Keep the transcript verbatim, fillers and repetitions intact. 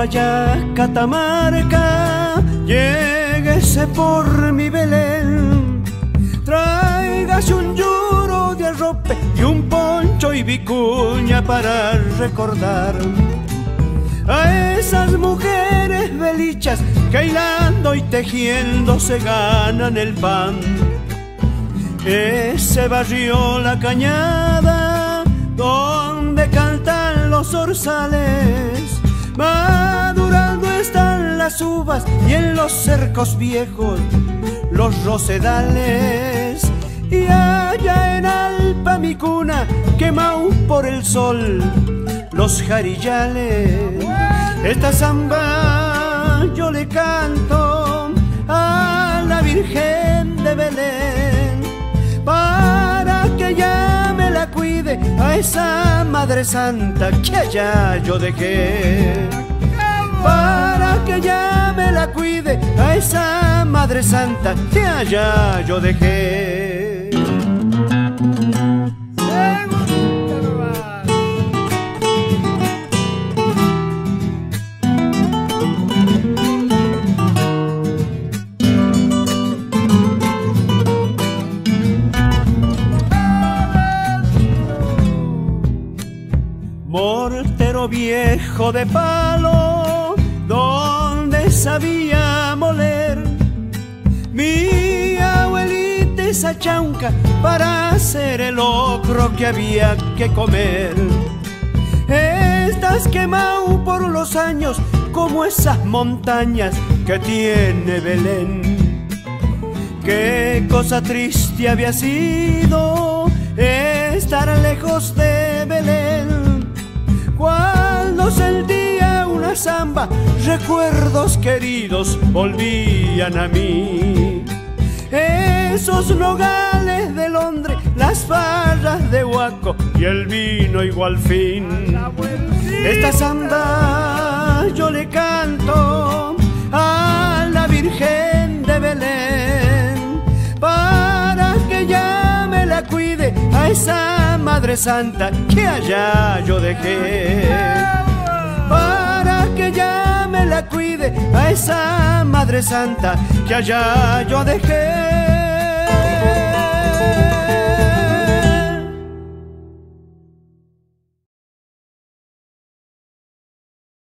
vaya a Catamarca, lléguese por mi Belén, tráigase un yuro de arrope y un poncho y vicuña para recordar a esas mujeres belichas que hilando y tejiendo se ganan el pan. Ese barrio La Cañada, donde cantan los orzales, madurando están las uvas y en los cercos viejos los rosedales. Y allá en Alpa mi cuna, quemao por el sol los jarillales. Esta samba yo le canto a la Virgen de Belén, para que ella me la cuide, a esa Madre Santa que allá yo dejé. Para que ella me la cuide, a esa Madre Santa que allá yo dejé. Mortero viejo de palo, donde sabía moler mi abuelita esa chaunca para hacer el locro que había que comer. Estás quemado por los años como esas montañas que tiene Belén. Qué cosa triste había sido estar lejos de Belén. Cuando sentía una zamba, recuerdos queridos volvían a mí. Esos nogales de Londres, las farras de Huaco y el vino igual fin. Esta zamba yo le canto a la Virgen de Belén, para que ella me la cuide, a esa Madre Santa que allá yo dejé. Para que ella me la cuide, a esa Madre Santa que allá yo dejé.